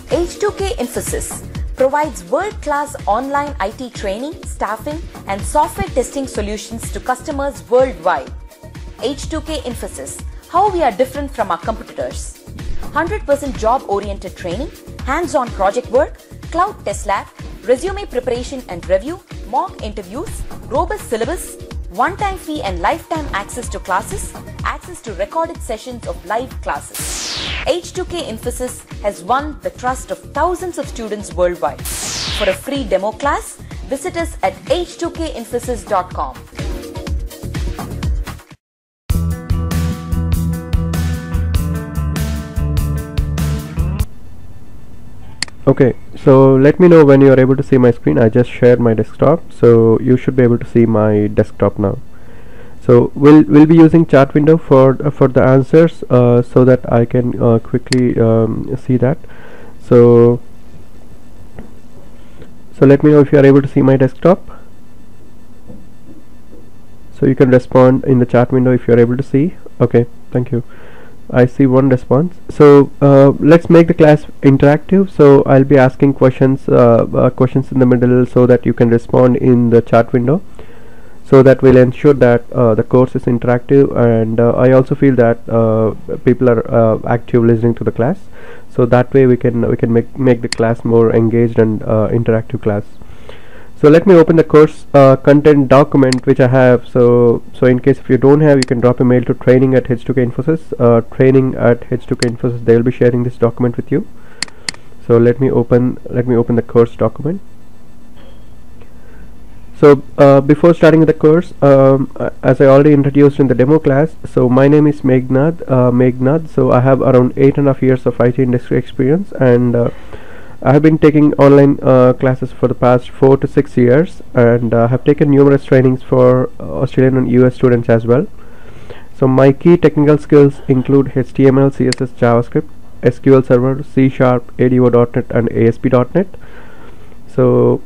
H2K Infosys provides world-class online IT training, staffing, and software testing solutions to customers worldwide. H2K Infosys, how we are different from our competitors. 100% job-oriented training, hands-on project work, cloud test lab, resume preparation and review, mock interviews, robust syllabus, one-time fee and lifetime access to classes, access to recorded sessions of live classes. H2K Infosys has won the trust of thousands of students worldwide. For a free demo class, visit us at h2kinfosys.com. Okay, so let me know when you are able to see my screen. I just shared my desktop, so you should be able to see my desktop now. So we'll be using chat window for the answers, so that I can quickly see that. So let me know if you are able to see my desktop. So you can respond in the chat window if you are able to see. Okay, thank you. I see one response. So let's make the class interactive. So I'll be asking questions in the middle so that you can respond in the chat window. So that will ensure that the course is interactive, and I also feel that people are active listening to the class. So that way we can make the class more engaged and interactive class. So let me open the course content document which I have. So in case if you don't have, you can drop a mail to training@h2kinfosys. Training@h2kinfosys. They will be sharing this document with you. So let me open the course document. So before starting with the course, as I already introduced in the demo class, so my name is Meghnad. So I have around 8.5 years of IT industry experience, and I have been taking online classes for the past 4 to 6 years, and have taken numerous trainings for Australian and US students as well. So my key technical skills include HTML, CSS, JavaScript, SQL Server, C#, ADO.NET, and ASP.NET. So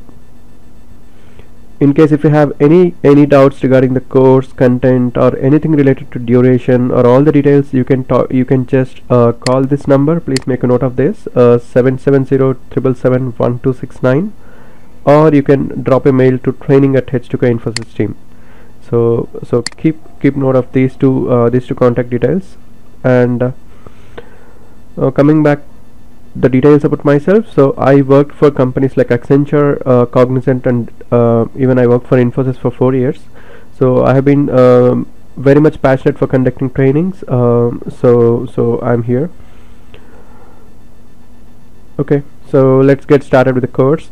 in case if you have any doubts regarding the course content or anything related to duration or all the details, you can just call this number. Please make a note of this, 770-777-1269, or you can drop a mail to training@h2kinfosys team. So keep note of these two contact details. And coming back the details about myself. So I worked for companies like Accenture, Cognizant, and even I worked for Infosys for 4 years. So I have been very much passionate for conducting trainings. So I'm here. Okay, so let's get started with the course.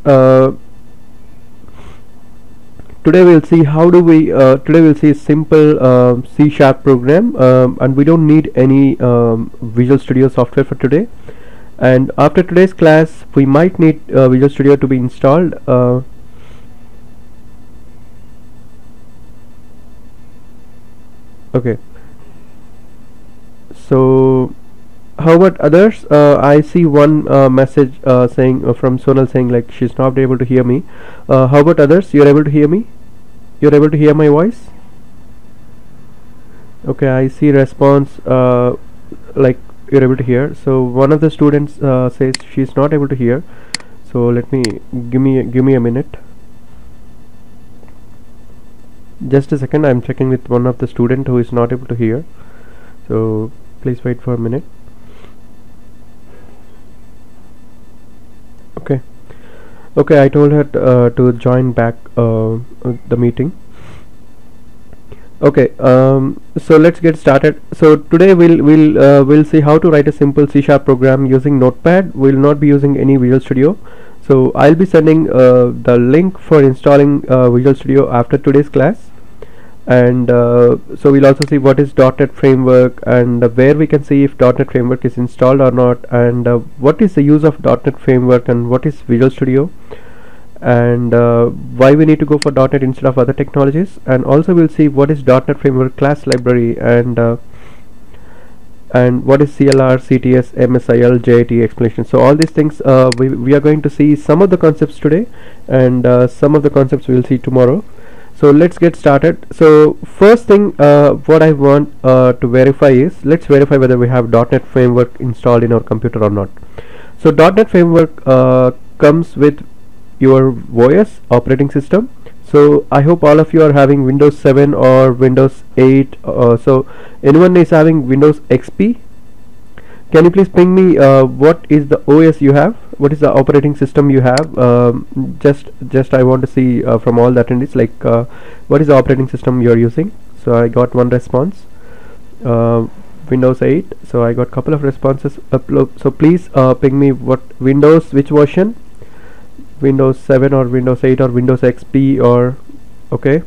Today we'll see a simple C# program, and we don't need any Visual Studio software for today. And after today's class, we might need Visual Studio to be installed. Okay. So how about others? I see one message saying from Sonal saying like she's not able to hear me. How about others? You're able to hear me? You're able to hear my voice? Okay, I see response like you're able to hear. So one of the students says she's not able to hear. So let me give me a minute. Just a second, I'm checking with one of the student who is not able to hear. So please wait for a minute. Okay, I told her to join back the meeting. Okay, so let's get started. So today we'll see how to write a simple C# program using Notepad. We'll not be using any Visual Studio. So I'll be sending the link for installing Visual Studio after today's class, and so we'll also see what is .NET Framework, and where we can see if .NET Framework is installed or not, and what is the use of .NET Framework, and what is Visual Studio, and why we need to go for .NET instead of other technologies. And also we'll see what is .NET Framework class library, and what is CLR, CTS, MSIL, JIT explanation. So all these things we are going to see some of the concepts today, and some of the concepts we'll see tomorrow. So let's get started. So first thing what I want to verify is, let's verify whether we have .NET Framework installed in our computer or not. So .NET Framework comes with your OS operating system. So I hope all of you are having Windows 7 or Windows 8. So anyone is having Windows XP? Can you please ping me what is the OS you have? What is the operating system you have? Just I want to see from all the attendees, like what is the operating system you are using. So I got one response. Windows 8. So I got couple of responses. So please ping me what Windows, which version, Windows 7 or Windows 8 or Windows XP, or okay.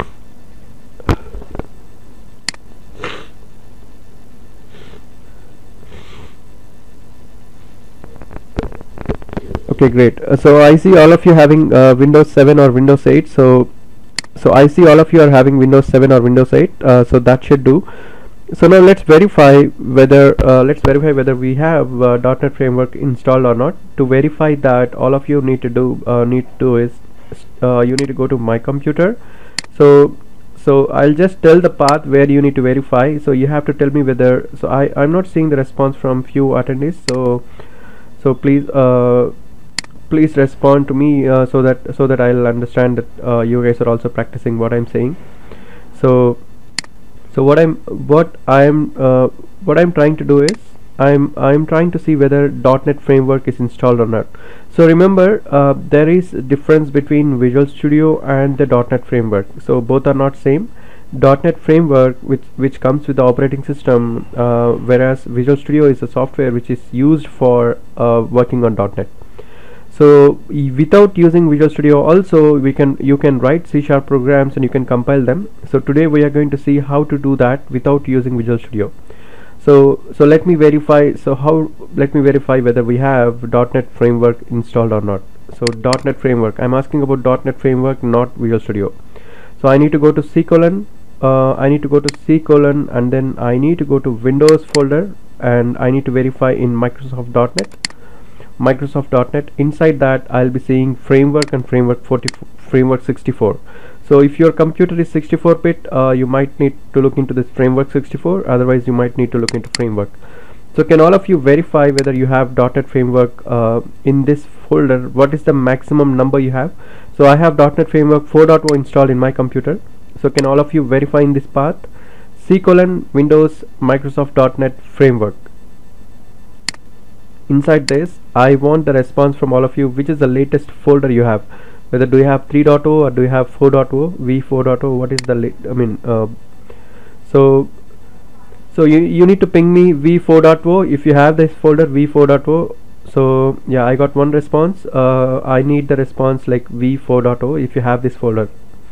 Okay, great. So I see all of you having Windows 7 or Windows 8. So I see all of you are having Windows 7 or Windows 8. So that should do. So now let's verify whether we have .NET Framework installed or not. To verify that, all of you need to do is you need to go to My Computer. So I'll just tell the path where you need to verify. So you have to tell me whether. So I'm not seeing the response from few attendees. So please respond to me so that I'll understand that you guys are also practicing what I'm saying. So what I'm trying to do is I'm trying to see whether .NET Framework is installed or not. So remember, there is a difference between Visual Studio and the .NET Framework. So both are not same. .NET Framework, which comes with the operating system, whereas Visual Studio is a software which is used for working on .NET. So without using Visual Studio also you can write C# programs and you can compile them. So today we are going to see how to do that without using Visual Studio. So let me verify. Let me verify whether we have .NET Framework installed or not. So .NET Framework, I'm asking about .NET Framework, not Visual Studio. So I need to go to C:, and then I need to go to Windows folder, and I need to verify in Microsoft.NET. Inside that I'll be seeing Framework and Framework 64. So if your computer is 64-bit, you might need to look into this Framework 64, otherwise you might need to look into Framework. So can all of you verify whether you have .NET Framework in this folder? What is the maximum number you have? So I have .NET Framework 4.0 installed in my computer. So can all of you verify in this path? C: Windows Microsoft.NET Framework. Inside this, I want the response from all of you, which is the latest folder you have. Whether do you have 3.0 or do you have 4.0, v4.0, what is the so you need to ping me v4.0 if you have this folder v4.0. So yeah, I got one response. I need the response like v4.0 if you have this folder.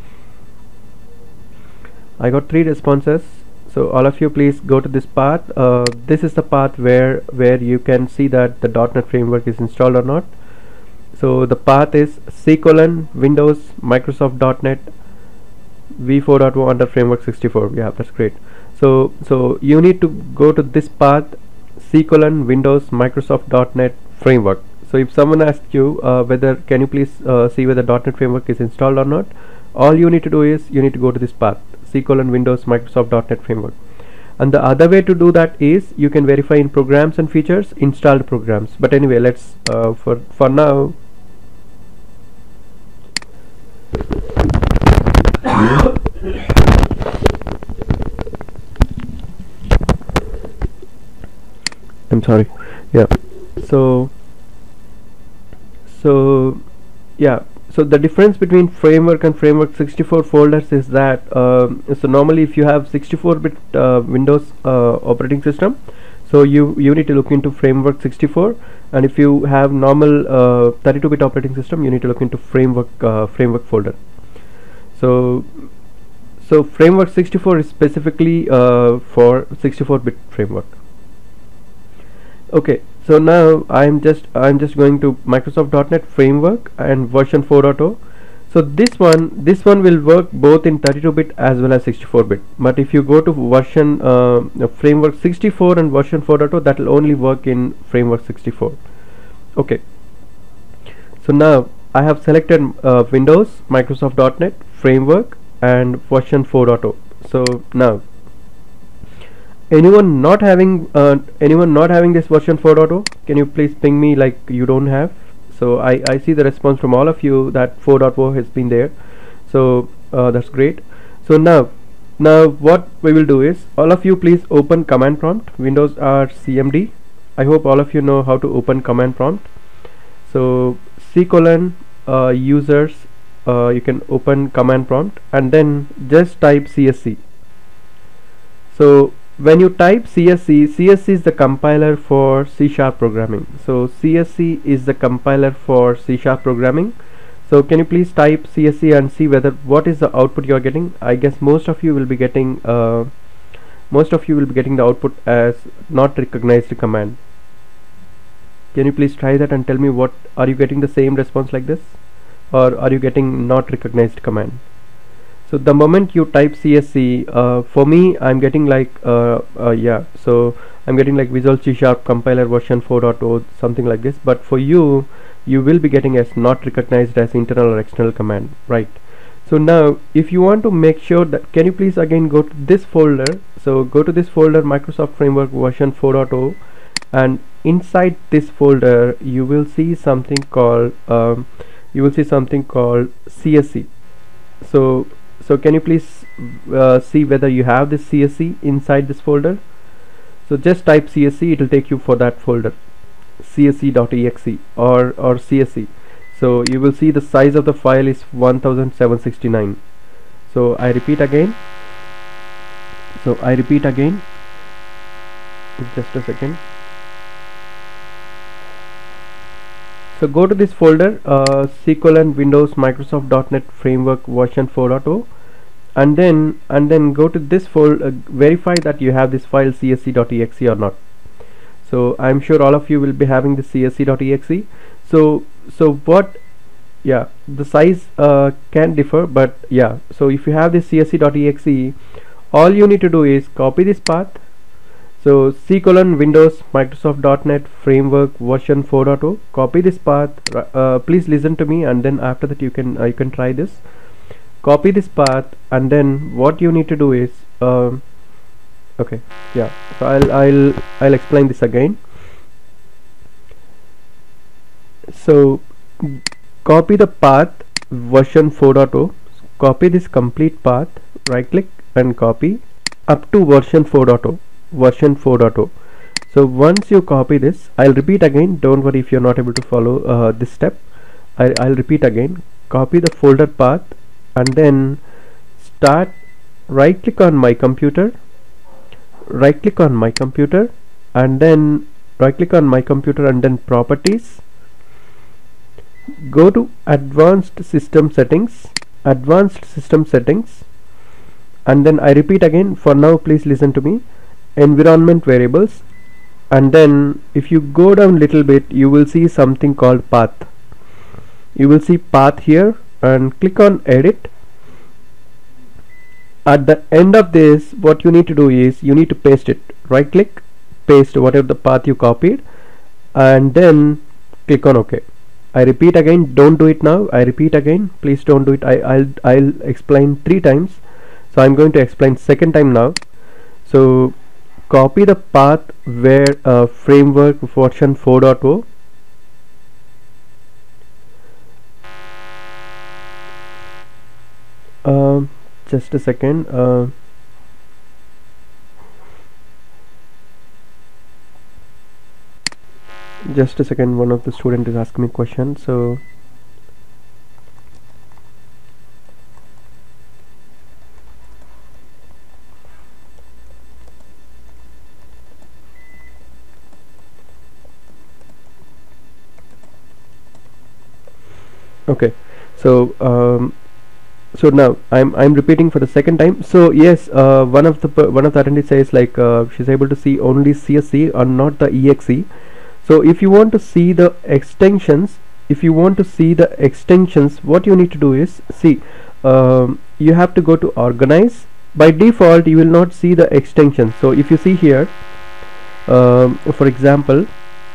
I got 3 responses. So all of you please go to this path. This is the path where you can see that the .NET Framework is installed or not. So the path is C: Windows Microsoft.NET v4.0 under Framework 64. Yeah, that's great. So you need to go to this path, C: Windows Microsoft.NET Framework. So if someone asks you whether can you please see whether .NET Framework is installed or not, all you need to do is you need to go to this path, C: Windows Microsoft.NET Framework. And the other way to do that is you can verify in Programs and Features, Installed Programs. But anyway, let's for now I'm sorry. Yeah. So yeah. So the difference between Framework and Framework 64 folders is that so normally if you have 64-bit Windows operating system, so you need to look into Framework 64, and if you have normal 32-bit operating system, you need to look into Framework folder. So Framework 64 is specifically for 64-bit framework. Okay. So now I'm just going to Microsoft.NET Framework and version 4.0. So this one will work both in 32-bit as well as 64-bit. But if you go to version Framework 64 and version 4.0, that will only work in Framework 64. Okay. So now I have selected Windows Microsoft.NET Framework and version 4.0. So now Anyone not having this version 4.0? Can you please ping me like you don't have? So I see the response from all of you that 4.0 has been there. So that's great. So now what we will do is, all of you please open command prompt, Windows R CMD. I hope all of you know how to open command prompt. So users, you can open command prompt and then just type CSC. So when you type CSC is the compiler for C# programming. So CSC is the compiler for C# programming. So can you please type CSC and see whether what is the output you are getting. I guess most of you will be getting the output as not recognized command. Can you please try that and tell me, what are you getting the same response like this, or are you getting not recognized command? So the moment you type CSC, for me I'm getting like so I'm getting like Visual C# compiler version 4.0, something like this. But for you will be getting as not recognized as internal or external command, right? So now if you want to make sure that, can you please again go to this folder. So go to this folder, Microsoft Framework version 4.0, and inside this folder you will see something called CSC. So can you please see whether you have this CSC inside this folder? So just type CSC, it will take you for that folder, csc.exe or CSC. So you will see the size of the file is 1769. So I repeat again, just a second. So go to this folder, Windows Microsoft.NET Framework version 4.0, and then go to this folder, verify that you have this file csc.exe or not. So I'm sure all of you will be having the csc.exe. So what, yeah, the size can differ, but yeah, so if you have this csc.exe, all you need to do is copy this path. So Windows Microsoft.NET Framework version 4.0, copy this path. Please listen to me, and then after that you can try this. Copy this path, and then what you need to do is okay, yeah, so I'll explain this again. So copy the path version 4.0, copy this complete path, right click and copy up to version 4.0. So once you copy this, I'll repeat again, don't worry if you're not able to follow this step. I'll repeat again. Copy the folder path, and then right click on my computer, and then properties, go to advanced system settings, and then I repeat again, for now please listen to me, environment variables, and then if you go down little bit you will see something called path. You will see path here, and click on edit. At the end of this, what you need to do is you need to paste it. Right click, paste whatever the path you copied, and then click on OK. I repeat again, don't do it now. I repeat again, please don't do it. I'll explain 3 times, so I'm going to explain second time now. So copy the path where framework version 4.0, just a second, one of the student is asking me a question. So okay, so now I'm repeating for the second time. So yes, one of the attendees says like she's able to see only CSC and not the exe. So if you want to see the extensions, what you need to do is, see, you have to go to organize. By default you will not see the extensions. So if you see here, for example,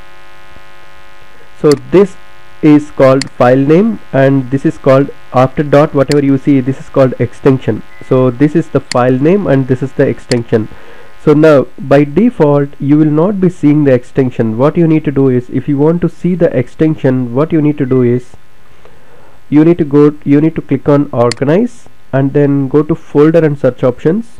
so this is called file name, and this is called, after dot whatever you see, this is called extension. So this is the file name and this is the extension. So now by default you will not be seeing the extension. What you need to do is, if you want to see the extension, what you need to do is you need to click on organize and then go to folder and search options.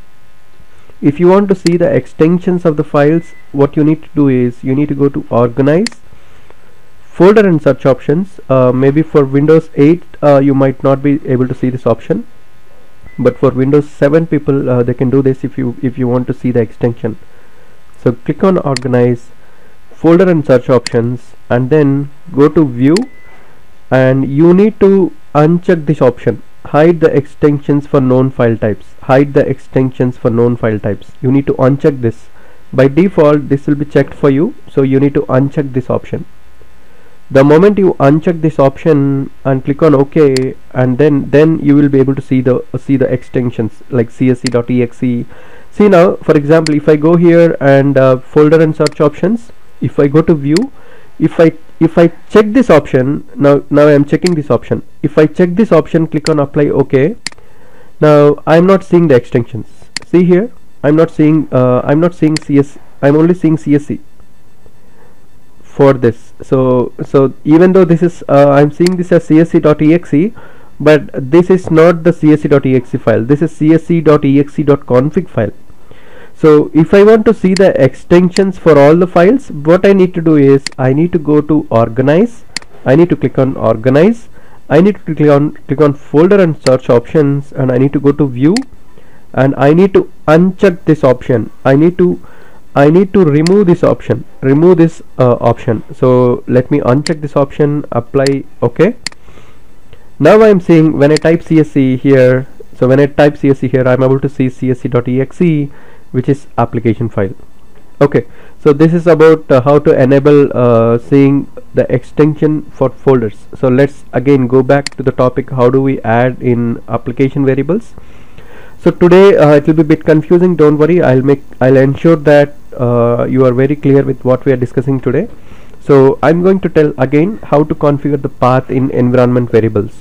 If you want to see the extensions of the files, what you need to do is you need to go to organize, folder and search options. Maybe for Windows 8 you might not be able to see this option, but for Windows 7 people they can do this if you want to see the extension. So click on organize, folder and search options, and then go to view, and you need to uncheck this option, hide the extensions for known file types. Hide the extensions for known file types. You need to uncheck this. By default this will be checked for you, so you need to uncheck this option. The moment you uncheck this option and click on OK, and then you will be able to see the extensions like csc.exe. See now, for example, if I go here and folder and search options, if I go to view, if I check this option, now I am checking this option. If I check this option, click on apply OK. Now I am not seeing the extensions. See here, I'm not seeing CS. I'm only seeing CSC for this. So even though this is I'm seeing this as csc.exe, but this is not the csc.exe file. This is csc.exe.config file. So if I want to see the extensions for all the files, what I need to do is I need to go to organize. I need to click on organize. I need to click on folder and search options, and I need to go to view, and I need to uncheck this option. I need to remove this option. Option. So let me uncheck this option, apply OK. Now I am seeing, when I type CSC here, so when I type CSC here, I am able to see csc.exe, which is application file. Okay, so this is about how to enable seeing the extension for folders. So let's again go back to the topic, how do we add in application variables. So today it will be a bit confusing. Don't worry, I'll ensure that you are very clear with what we are discussing today. So I'm going to tell again how to configure the path in environment variables.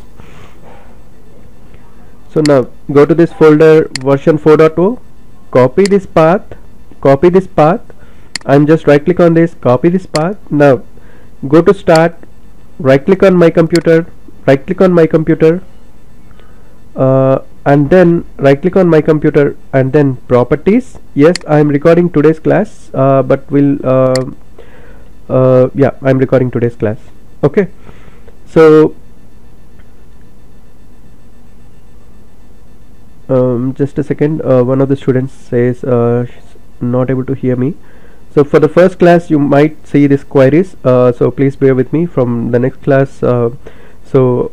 So now go to this folder, version 4.0, copy this path. I'm just right click on this, copy this path. Now go to start, right click on my computer, and then right click on my computer, and then properties. Yes, I am recording today's class, but yeah, I'm recording today's class. Okay, so just a second, one of the students says she's not able to hear me. So for the first class you might see these queries, so please bear with me from the next class. So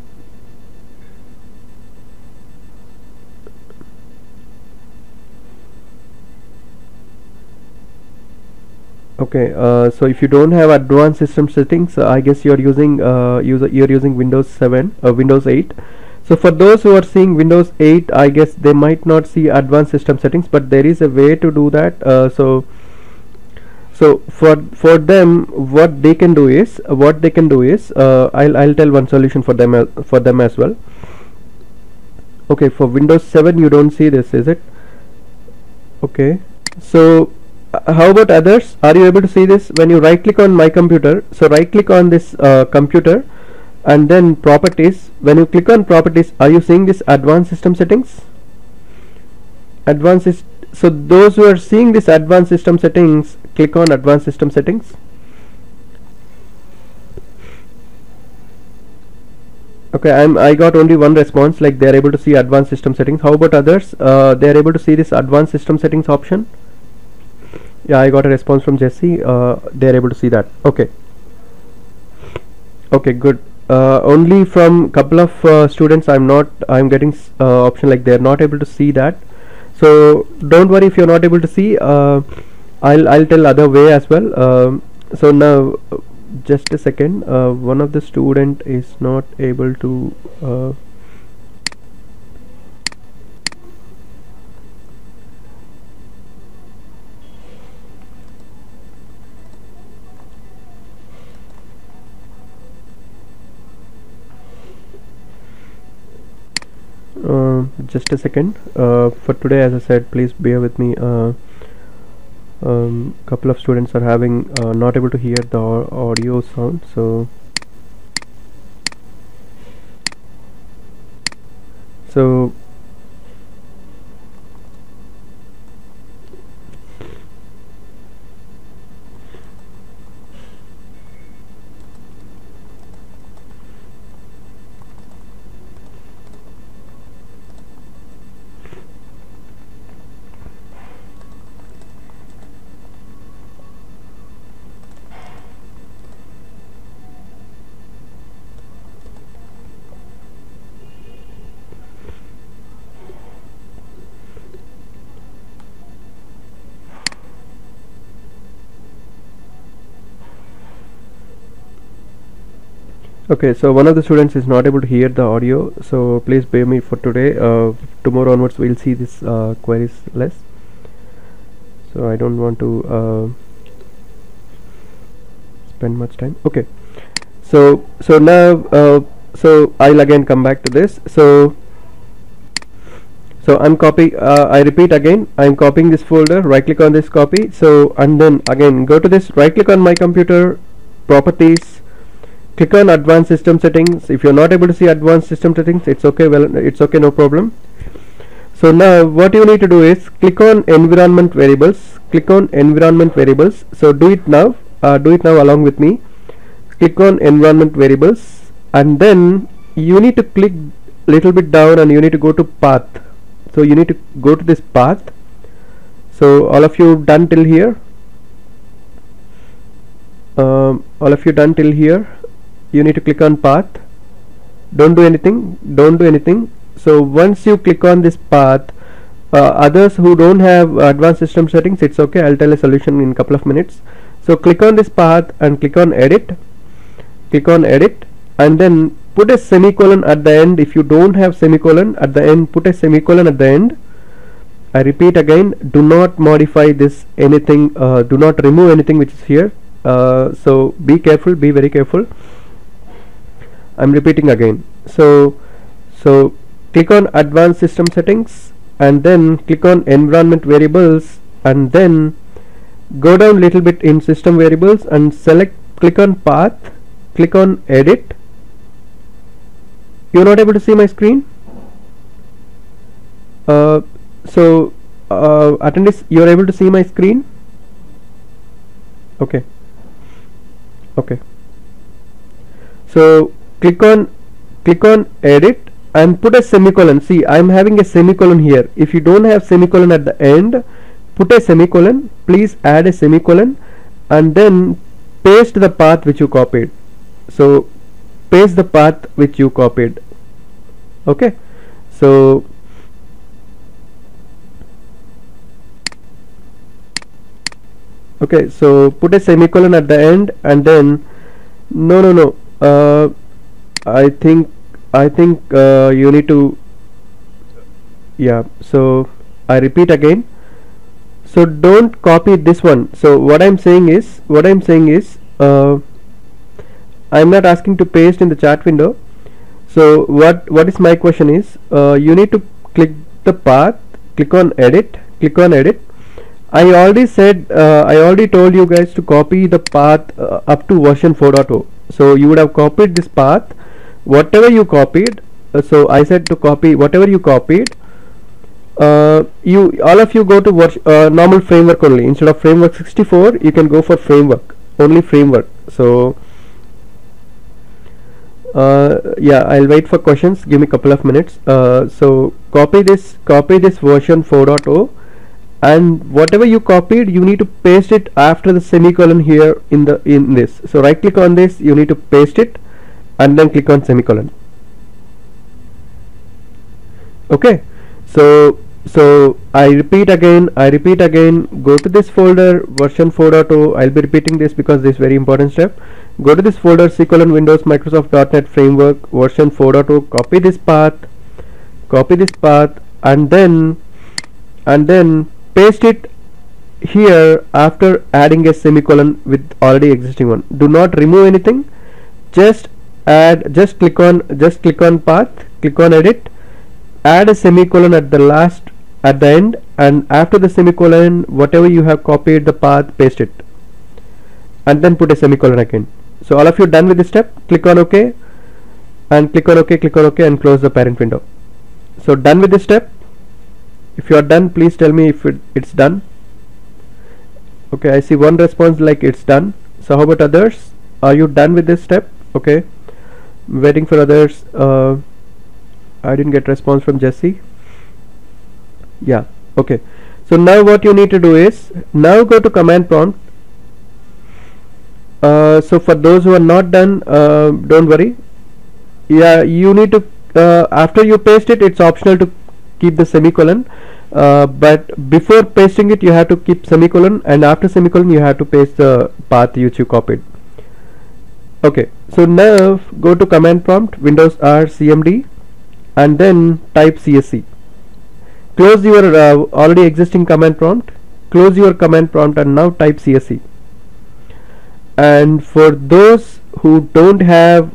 okay, so if you don't have advanced system settings, I guess you're using Windows 7 or Windows 8. So for those who are seeing Windows 8, I guess they might not see advanced system settings, but there is a way to do that. So for them, what they can do is I'll tell one solution for them as well. Okay, for Windows 7 you don't see this, is it? Okay, so how about others? Are you able to see this? When you right click on my computer, so right click on this computer and then properties. When you click on properties, are you seeing this advanced system settings? So those who are seeing this advanced system settings, click on advanced system settings. Okay, I got only one response, like they are able to see advanced system settings. How about others? They are able to see this advanced system settings option. Yeah, I got a response from Jesse. They are able to see that. Okay, good. Only from couple of students I'm getting option like they are not able to see that. So don't worry if you're not able to see. I'll tell other way as well. So now just a second, one of the student is not able to just a second. For today, as I said, please bear with me. Couple of students are having not able to hear the audio sound, so okay, so one of the students is not able to hear the audio, so please bear me for today. Tomorrow onwards we'll see this queries less, so I don't want to spend much time. Okay, so now so I'll again come back to this. So I'm copy I repeat again, I'm copying this folder, right click on this copy, so and then again go to this, right click on my computer, properties, click on advanced system settings. If you're not able to see advanced system settings, it's okay, well it's okay, no problem. So now what you need to do is click on environment variables, click on environment variables. So do it now along with me. Click on environment variables, and then you need to click little bit down and you need to go to path. So you need to go to this path. So all of you done till here? You need to click on path. Don't do anything. So once you click on this path, others who don't have advanced system settings, it's okay, I'll tell a solution in a couple of minutes. So click on this path and click on edit, and then put a semicolon at the end. If you don't have semicolon at the end, put a semicolon at the end. I repeat again, do not modify this anything, do not remove anything which is here. So be careful, be very careful. I'm repeating again. So click on advanced system settings, and then click on environment variables, and then go down little bit in system variables and click on path, click on edit. You're not able to see my screen? Attendees, you're able to see my screen? Okay. So click on edit and put a semicolon. See, I'm having a semicolon here. If you don't have semicolon at the end, put a semicolon. Please add a semicolon and then paste the path which you copied. So paste the path which you copied. Okay, so put a semicolon at the end, and then no I think you need to, yeah, so I repeat again, so don't copy this one. So what I'm saying is I'm not asking to paste in the chat window. So what is my question is, you need to click the path, click on edit. I already told you guys to copy the path up to version 4.0. So you would have copied this path, whatever you copied. So I said to copy whatever you copied. All of you go to normal framework only. Instead of framework 64, you can go for framework, only framework. So yeah, I'll wait for questions, give me a couple of minutes. So copy this version 4.0, and whatever you copied, you need to paste it after the semicolon here in this. So right click on this, you need to paste it, and then click on semicolon. Okay, so I repeat again, go to this folder, version 4.0. I'll be repeating this because this is very important step. Go to this folder, C:, Windows, Microsoft.NET Framework, version 4.0. Copy this path, and then paste it here after adding a semicolon with already existing one. Do not remove anything. Just click on path, click on edit, add a semicolon at the last at the end, and after the semicolon whatever you have copied the path, paste it, and then put a semicolon again. So all of you done with this step, click on OK and click on OK and close the parent window. So done with this step. If you are done, please tell me if it's done. Okay, I see one response like it's done. So how about others? Are you done with this step? Okay, waiting for others. I didn't get response from Jesse. Yeah, okay. So now what you need to do is, now go to command prompt. So for those who are not done, don't worry. Yeah, you need to, after you paste it, it's optional to keep the semicolon, but before pasting it you have to keep semicolon, and after semicolon you have to paste the path which you copied. Okay, so now go to command prompt, Windows R CMD, and then type CSC. Close your already existing command prompt, close your command prompt, and now type CSC. And for those who don't have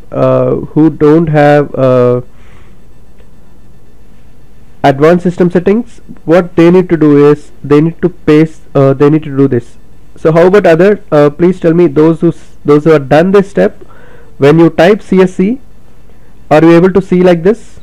advanced system settings, what they need to do is they need to paste, they need to do this. So how about other, please tell me, those who have done this step, when you type CSC, are you able to see like this?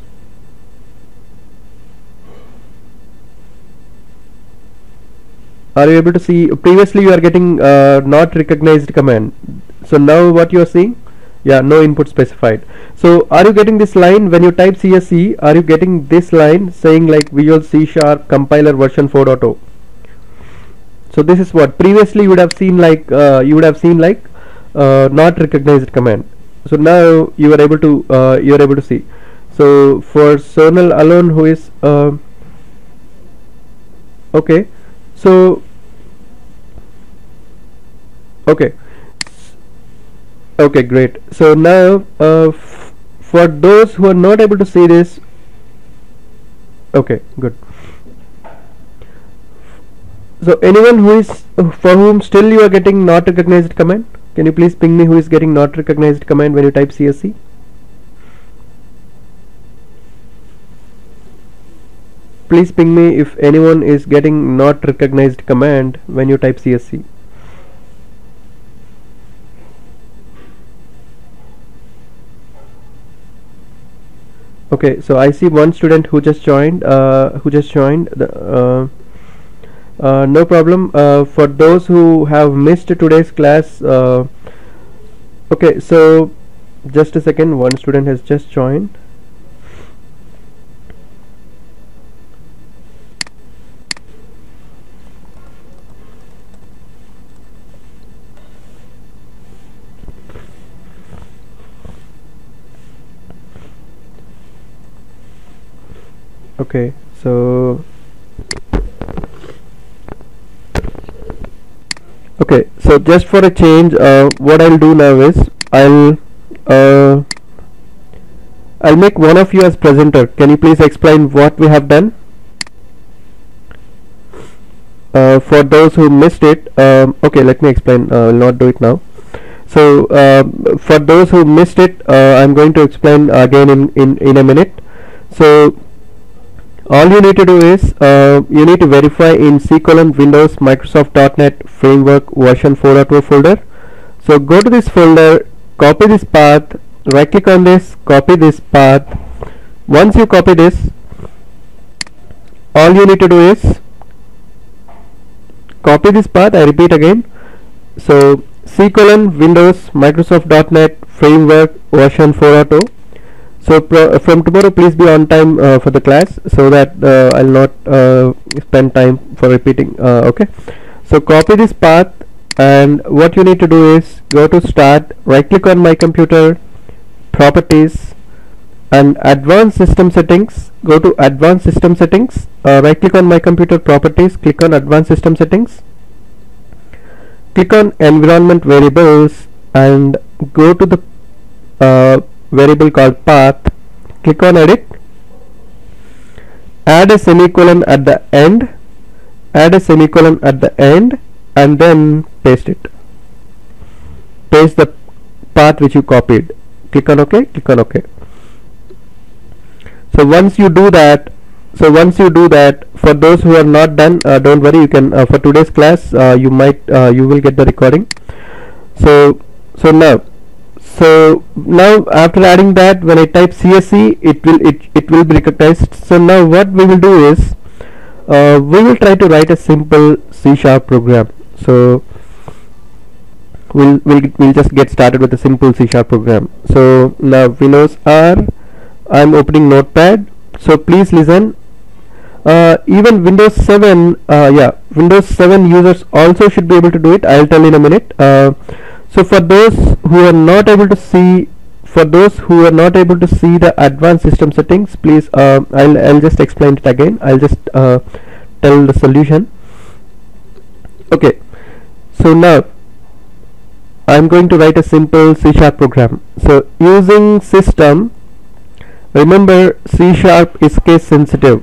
Are you able to see? Previously you are getting not recognized command, so now what you are seeing? Yeah, no input specified. So are you getting this line when you type CSC? Are you getting this line saying like Visual C# compiler version 4.0? So this is what previously you would have seen like not recognized command. So now you are able to see. So for Sonal alone, who is okay, so okay, great. So now for those who are not able to see this, okay, good. So anyone who is for whom still you are getting not recognized command, can you please ping me who is getting not recognized command when you type CSC? Please ping me if anyone is getting not recognized command when you type CSC. Okay, so I see one student who just joined. No problem. For those who have missed today's class, okay, so just a second, one student has just joined. Okay, so just for a change, what I'll do now is I'll make one of you as presenter. Can you please explain what we have done? For those who missed it, okay, let me explain. I'll not do it now. So for those who missed it, I'm going to explain again in a minute. So all you need to do is you need to verify in C:\Windows Microsoft.NET Framework version 4.0 folder. So go to this folder, copy this path, right click on this, copy this path. Once you copy this, all you need to do is copy this path. I repeat again. So C:\Windows Microsoft.NET Framework version 4.0. So from tomorrow please be on time for the class, so that I'll not spend time for repeating. Okay, so copy this path, and what you need to do is go to Start, right click on My Computer, Properties, and Advanced System Settings. Go to Advanced System Settings, right click on My Computer, Properties, click on Advanced System Settings, click on Environment Variables, and go to the variable called path, click on Edit, add a semicolon at the end, and then paste it. Paste the path which you copied. Click on OK, click on OK. So once you do that, So once you do that, for those who are not done, don't worry, you can for today's class you will get the recording. So now after adding that, when I type CSC, it will be recognized. So now what we will do is we will try to write a simple C# program. So we'll just get started with a simple C# program. So now Windows R, I'm opening Notepad. So please listen. Even Windows 7 Windows 7 users also should be able to do it. I'll tell in a minute. So for those who are not able to see the advanced system settings, please I'll just explain it again. I'll just tell the solution. Okay, so now I'm going to write a simple C# program. So using system, remember C# is case sensitive.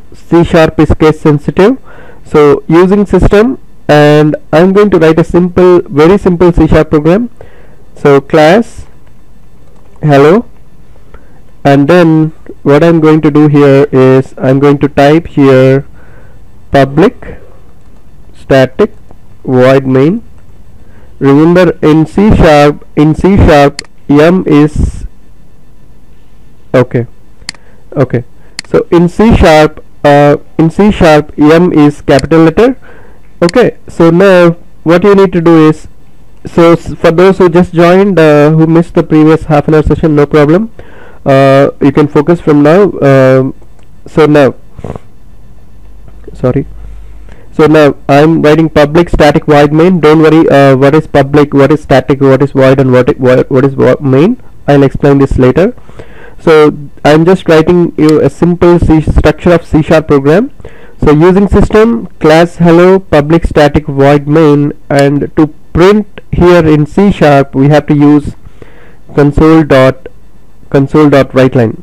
So using system, and I'm going to write a very simple C# program. So class hello, and then what I'm going to do here is I'm going to type here public static void main. Remember in C# m is okay. So in C# m is capital letter. Okay, so now what you need to do is, so for those who just joined, who missed the previous half an hour session, no problem, you can focus from now. So now I'm writing public static void main. Don't worry, what is public, what is static, what is void, and what is main. I'll explain this later. So I'm just writing you a simple structure of C# program. So using system, class hello, public static void main, and to print here in C# we have to use console dot writeline.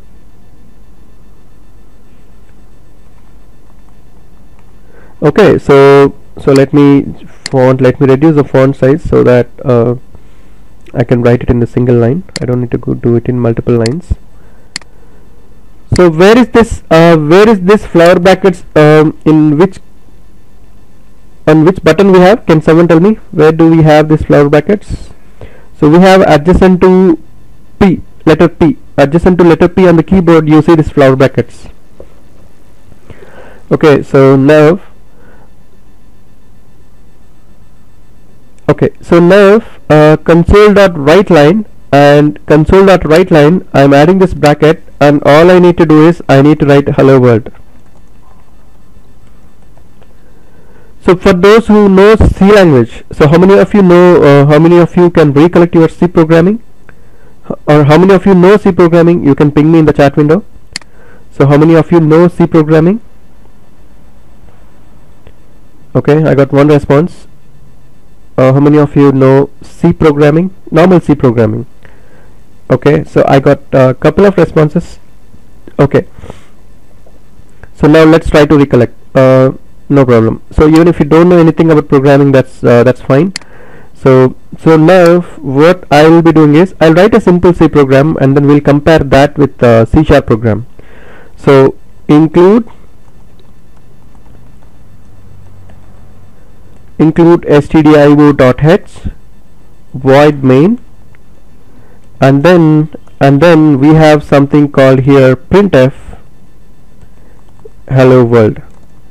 Okay, so let me reduce the font size so that I can write it in a single line. I don't need to do it in multiple lines. So where is this flower brackets on which button we have? Can someone tell me where do we have this flower brackets? So we have adjacent to letter P on the keyboard. You see this flower brackets. Okay, so now console.writeline, and console.writeline, I'm adding this bracket, and all I need to do is I need to write hello world. So for those who know C language, so how many of you know, how many of you can recollect your C programming, or how many of you know C programming? You can ping me in the chat window. So how many of you know C programming? Okay, I got one response. How many of you know C programming, normal C programming? Okay, so I got a couple of responses. Okay, so now let's try to recollect. No problem. So even if you don't know anything about programming, that's fine. So now what I will be doing is I'll write a simple C program, and then we'll compare that with C# program. So include stdio.h void main, and then we have something called here printf hello world.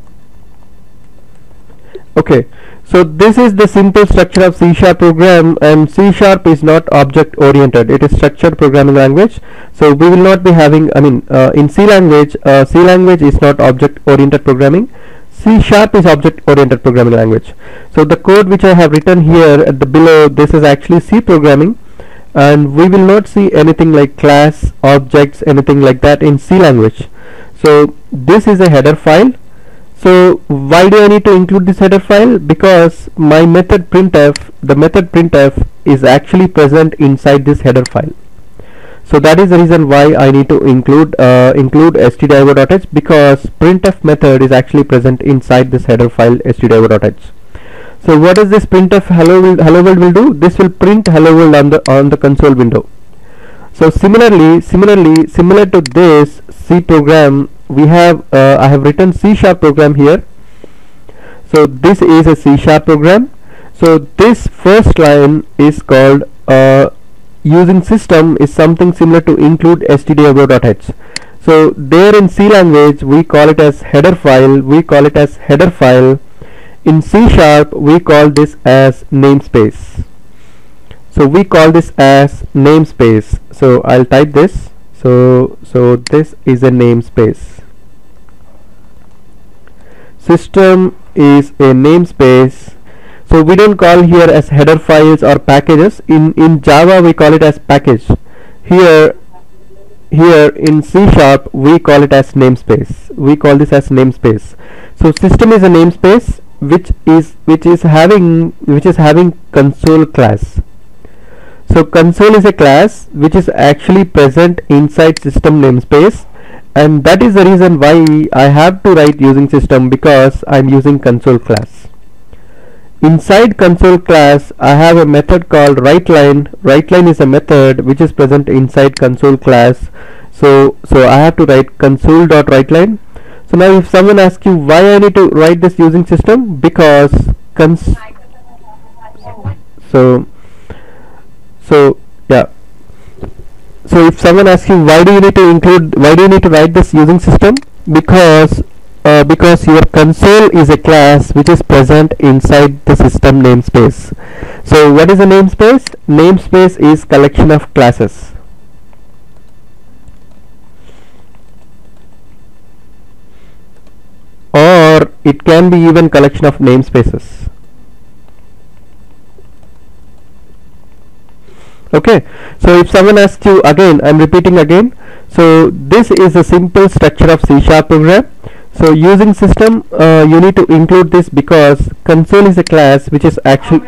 Okay, so this is the simple structure of C# program, and C# is not object oriented, it is structured programming language. So we will not be having, in C language is not object oriented programming. C# is object oriented programming language. So the code which I have written here at the below, this is actually C programming, and we will not see anything like class, objects, anything like that in C language. So this is a header file. So why do I need to include this header file? Because my method printf is actually present inside this header file. So that is the reason why I need to include stdio.h, because printf method is actually present inside this header file stdio.h. So what is this printf hello world will do? This will print hello world on the console window. So similar to this C program, we have I have written C# program here. So this is a C# program. So this first line is called using system is something similar to include stdio.h. So there in C language we call it as header file. In C#, we call this as namespace. So we call this as namespace. So I'll type this. So this is a namespace. System is a namespace. So we don't call here as header files or packages. In Java we call it as package. Here in C# we call it as namespace. We call this as namespace. So system is a namespace which is having console class. So console is a class which is actually present inside system namespace, and that is the reason why I have to write using system, because I am using console class. Inside console class I have a method called writeLine. writeLine is a method which is present inside console class. So I have to write console.writeLine. So now if someone asks you why I need to write this using system, because so if someone asks you why do you need to write this using system, because your console is a class which is present inside the system namespace. So what is a namespace? Namespace is collection of classes. Or it can be even collection of namespaces. Okay, so if someone asks you again, I'm repeating again, so this is a simple structure of C# program. So using system you need to include this because console is a class which is actually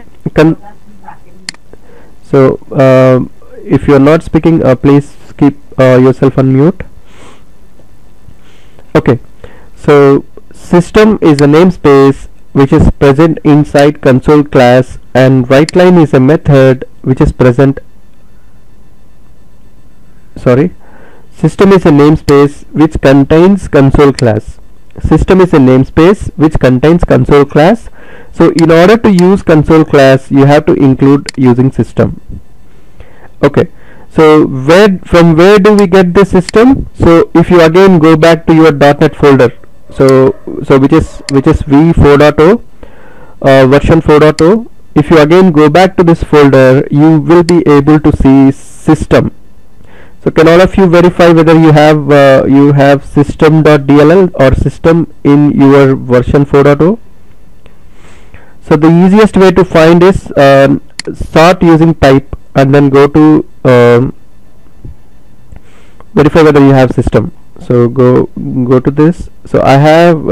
if you are not speaking, please keep yourself on mute. Okay, so system is a namespace which is present inside console class, and writeLine is a method which is present. System is a namespace which contains console class. System is a namespace which contains console class. So in order to use console class you have to include using system. Okay, so from where do we get the system? So if you again go back to your .NET folder, so which is v4.0 version 4.0, if you again go back to this folder you will be able to see system. So can all of you verify whether you have system.dll or system in your version 4.0? So the easiest way to find is sort using type and then go to verify whether you have system. So go to this. So I have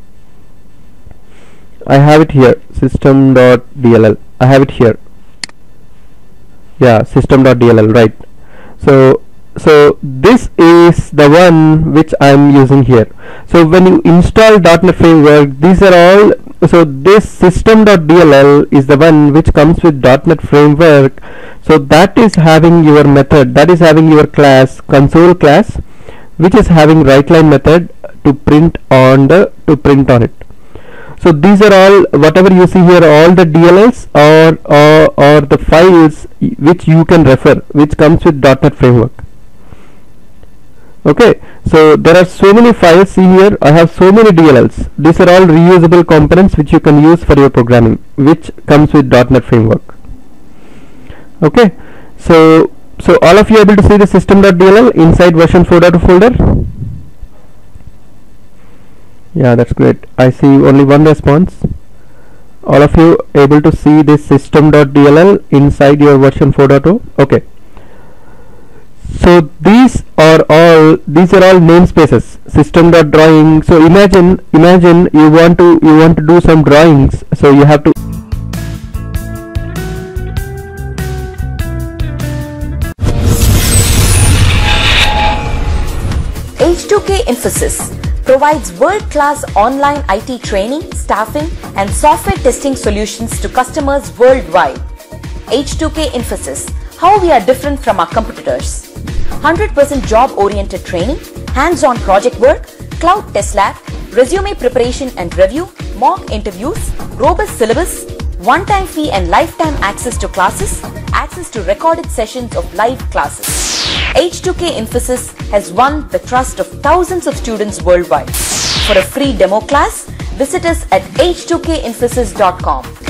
it here, system.dll. I have it here. Yeah, system.dll, right. So this is the one which I am using here. So when you install .NET Framework, these are all, so this system.dll is the one which comes with .NET Framework. So that is having your method, that is having your class, console class, which is having writeLine method to print on it. So these are all, whatever you see here, all the DLLs or the files which you can refer, which comes with .NET Framework. Okay, so there are so many files. See here, I have so many DLLs. These are all reusable components which you can use for your programming, which comes with .NET Framework. Okay, so all of you are able to see the system.dll inside version 4.2 folder. Yeah, that's great. I see only one response. All of you able to see this system.dll inside your version 4.0. Okay. So these are all namespaces. System.drawing. So imagine you want to do some drawings. So you have to H2K Infosys provides world-class online IT training, staffing, and software testing solutions to customers worldwide. H2K Infosys, how we are different from our competitors. 100% job-oriented training, hands-on project work, cloud test lab, resume preparation and review, mock interviews, robust syllabus, one-time fee and lifetime access to classes, access to recorded sessions of live classes. H2K Infosys has won the trust of thousands of students worldwide. For a free demo class, visit us at h2kinfosys.com.